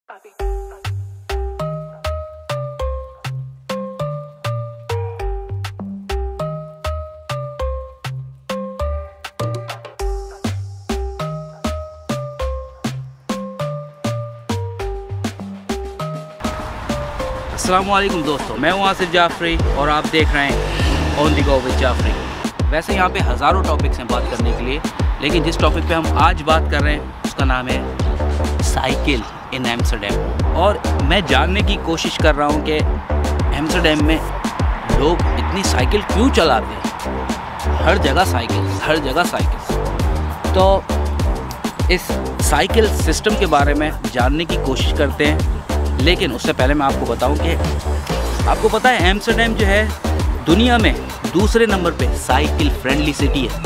अस्सलामुअलैकुम दोस्तों, मैं हूं आसिफ जाफरी और आप देख रहे हैं on the go with Jafri. वैसे यहाँ पे हज़ारों टॉपिक्स हैं बात करने के लिए, लेकिन जिस टॉपिक पे हम आज बात कर रहे हैं उसका नाम है साइकिल इन एम्स्टर्डम। और मैं जानने की कोशिश कर रहा हूँ कि एम्स्टर्डम में लोग इतनी साइकिल क्यों चलाते हैं। हर जगह साइकिल, हर जगह साइकिल। तो इस साइकिल सिस्टम के बारे में जानने की कोशिश करते हैं, लेकिन उससे पहले मैं आपको बताऊं कि आपको पता है एम्स्टर्डम जो है दुनिया में दूसरे नंबर पे साइकिल फ्रेंडली सिटी है।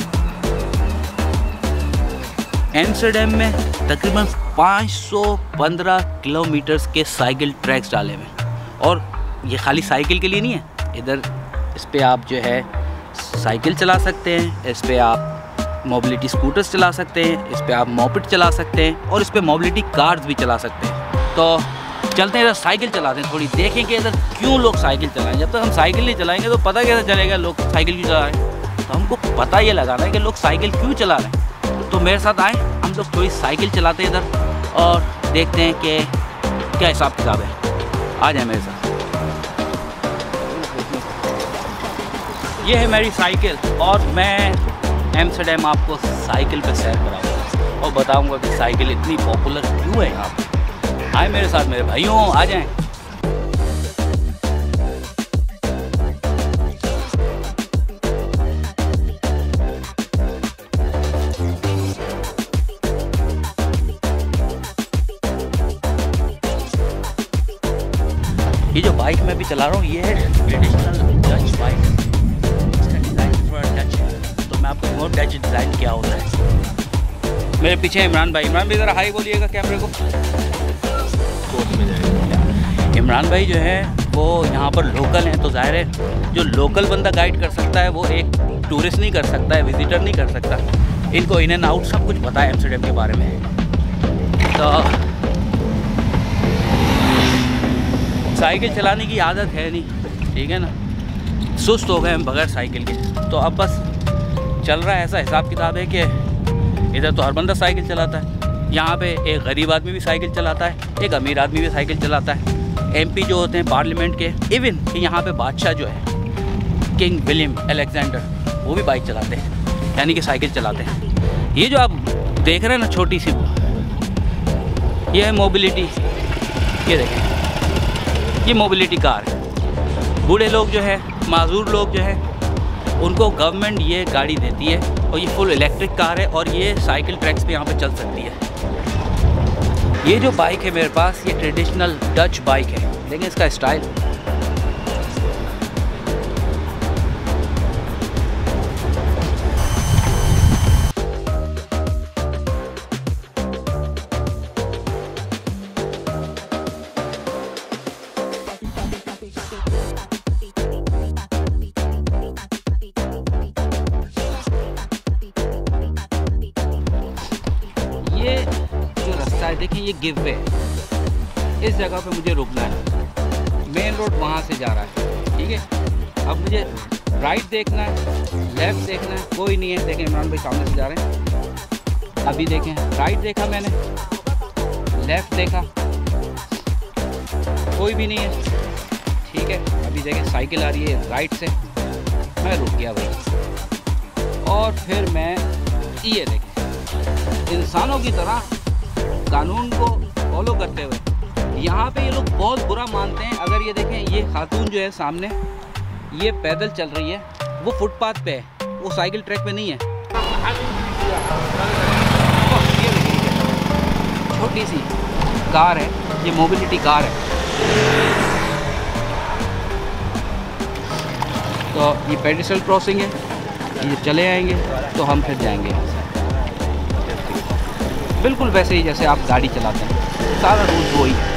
एम्स्टर्डम में तकरीबन 515 किलोमीटर्स के साइकिल ट्रैक्स डाले हुए हैं। और ये खाली साइकिल के लिए नहीं है, इधर इस पे आप जो है साइकिल चला सकते हैं, इस पे आप मोबिलिटी स्कूटर्स चला सकते हैं, इस पे आप मोपेड चला सकते हैं और इस पे मोबिलिटी कार्स भी चला सकते हैं। तो चलते हैं इधर साइकिल चलाते हैं, थोड़ी देखें कि इधर क्यों लोग साइकिल चलाएं। जब तक हम साइकिल नहीं चलाएंगे तो पता कैसे चलेगा लोग साइकिल क्यों चला रहे हैं। तो हमको पता ये लगाना है कि लोग साइकिल क्यों चला रहे हैं। तो मेरे साथ आए, हम लोग थोड़ी साइकिल चलाते हैं इधर और देखते हैं कि क्या हिसाब किताब है। आ जाए मेरे साथ। ये है मेरी साइकिल और मैं एम्स्टर्डम आपको साइकिल पे सैर कराऊंगा और बताऊंगा कि साइकिल इतनी पॉपुलर क्यों है यहाँ पर। आए मेरे साथ मेरे भाइयों, आ जाएं। ये जो बाइक मैं भी चला रहा हूँ ये है ट्रेडिशनल डच बाइक। इसका डिज़ाइन थोड़ा डच है, तो मैं आपको और डच डिज़ाइन क्या होता है। मेरे पीछे इमरान भाई ज़रा हाई बोलिएगा कैमरे को। इमरान भाई जो है वो यहाँ पर लोकल हैं, तो ज़ाहिर है जो लोकल बंदा गाइड कर सकता है वो एक टूरिस्ट नहीं कर सकता है, विजिटर नहीं कर सकता। इनको इन एंड आउट सब कुछ पता है एम्स्टर्डम के बारे में। तो साइकिल चलाने की आदत है नहीं, ठीक है ना, सुस्त हो गए हम बगैर साइकिल के। तो अब बस चल रहा है, ऐसा हिसाब किताब है कि इधर तो हर बंदा साइकिल चलाता है। यहाँ पे एक गरीब आदमी भी साइकिल चलाता है, एक अमीर आदमी भी साइकिल चलाता है। एमपी जो होते हैं पार्लियामेंट के, इवन कि यहाँ पे बादशाह जो है किंग विलियम अलेक्जेंडर, वो भी बाइक चलाते हैं, यानी कि साइकिल चलाते हैं। ये जो आप देख रहे हैं ना छोटी सी, ये है मोबिलिटी। ये देखें, ये मोबिलिटी कार है। बूढ़े लोग जो है, माजूर लोग जो है, उनको गवर्नमेंट ये गाड़ी देती है और ये फुल इलेक्ट्रिक कार है और ये साइकिल ट्रैक्स पे यहाँ पे चल सकती है। ये जो बाइक है मेरे पास, ये ट्रेडिशनल डच बाइक है। देखें इसका स्टाइल। ये जो रास्ता है देखें, ये गिव वे है। इस जगह पे मुझे रुकना है। मेन रोड वहाँ से जा रहा है, ठीक है। अब मुझे राइट देखना है, लेफ्ट देखना है, कोई नहीं है। देखें इमरान भाई सामने से जा रहे हैं। अभी देखें, राइट देखा मैंने, लेफ्ट देखा, कोई भी नहीं है, ठीक है। अभी देखें साइकिल आ रही है राइट से, मैं रुक गया भाई। और फिर मैं ये देखें इंसानों की तरह कानून को फॉलो करते हुए, यहाँ पे ये लोग बहुत बुरा मानते हैं। अगर ये देखें, ये खातून जो है सामने, ये पैदल चल रही है, वो फुटपाथ पे है, वो साइकिल ट्रैक पे नहीं है। ये छोटी सी कार है, ये मोबिलिटी कार है। तो ये पेडिस्ट्रियल क्रॉसिंग है, ये चले आएंगे तो हम फिर जाएंगे यहाँ से। बिल्कुल वैसे ही जैसे आप गाड़ी चलाते हैं, सारा रूल वही है।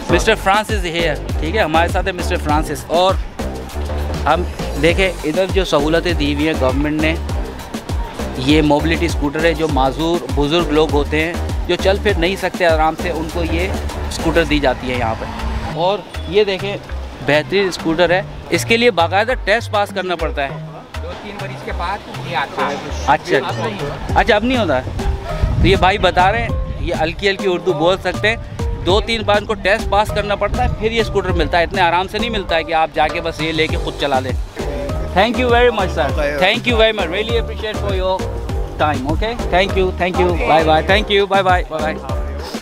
मिस्टर फ्रांसिस है, ठीक है, हमारे साथ है मिस्टर फ्रांसिस। और हम देखें इधर जो सहूलतें दी हुई हैं गवर्नमेंट ने, ये मोबिलिटी स्कूटर है, जो माजूर बुज़ुर्ग लोग होते हैं जो चल फिर नहीं सकते आराम से, उनको ये स्कूटर दी जाती है यहाँ पर। और ये देखें बेहतरीन स्कूटर है, इसके लिए बाकायदा टेस्ट पास करना पड़ता है 2-3 बरिस के बाद ये आता है। अच्छा अब नहीं होता है। तो ये भाई बता रहे हैं, ये हल्की हल्की उर्दू बोल सकते हैं, 2-3 बार इनको टेस्ट पास करना पड़ता है फिर ये स्कूटर मिलता है। इतने आराम से नहीं मिलता है कि आप जाके बस ये लेके खुद चला लें। Thank you very much sir, thank you very much, really appreciate for your time. Okay, thank you, bye bye, thank you, bye bye, bye bye.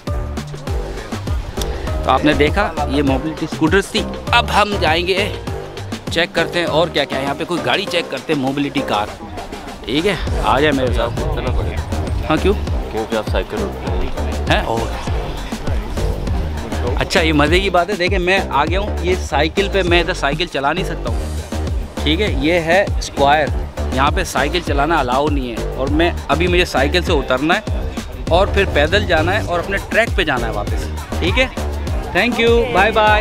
तो आपने देखा ये मोबिलिटी स्कूटर्स थी। अब हम जाएंगे चेक करते हैं और क्या क्या है यहाँ पे, कोई गाड़ी चेक करते हैं, मोबिलिटी कार। ठीक है, आ जाए मेरे साथ। चलना पड़ेगा। हाँ क्यों? क्योंकि आप साइकिल हैं। और अच्छा, ये मज़े की बात है, देखें मैं आ गया हूँ ये साइकिल पे, मैं इधर साइकिल चला नहीं सकता हूँ। ठीक है, ये है स्क्वायर, यहाँ पे साइकिल चलाना अलाउ नहीं है। और मैं अभी मुझे साइकिल से उतरना है और फिर पैदल जाना है और अपने ट्रैक पे जाना है वापस। ठीक है, थैंक यू, बाय बाय।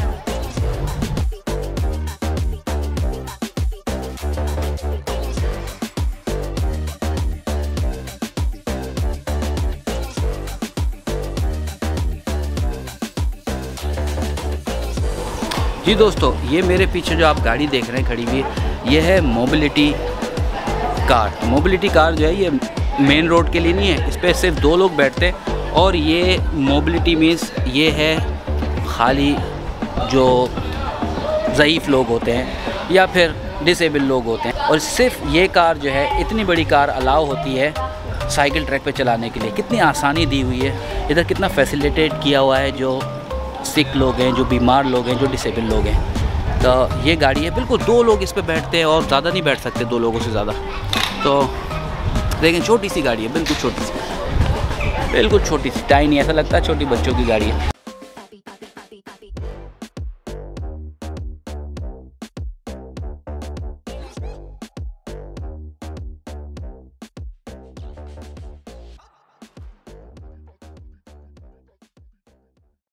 जी दोस्तों, ये मेरे पीछे जो आप गाड़ी देख रहे हैं खड़ी हुई, ये है मोबिलिटी कार। मोबिलिटी कार जो है ये मेन रोड के लिए नहीं है, इस पर सिर्फ 2 लोग बैठते हैं। और ये मोबिलिटी मीन्स ये है खाली जो ज़ईफ़ लोग होते हैं या फिर डिसेबल लोग होते हैं। और सिर्फ ये कार जो है, इतनी बड़ी कार अलाउ होती है साइकिल ट्रैक पे चलाने के लिए। कितनी आसानी दी हुई है इधर, कितना फैसिलिटेट किया हुआ है जो सिक लोग हैं, जो बीमार लोग हैं, जो डिसेबल लोग हैं। तो ये गाड़ी है, बिल्कुल 2 लोग इस पे बैठते हैं और ज़्यादा नहीं बैठ सकते, 2 लोगों से ज़्यादा। तो लेकिन छोटी सी गाड़ी है, बिल्कुल छोटी सी, बिल्कुल छोटी सी, टाइनी, ऐसा लगता है छोटी बच्चों की गाड़ी है।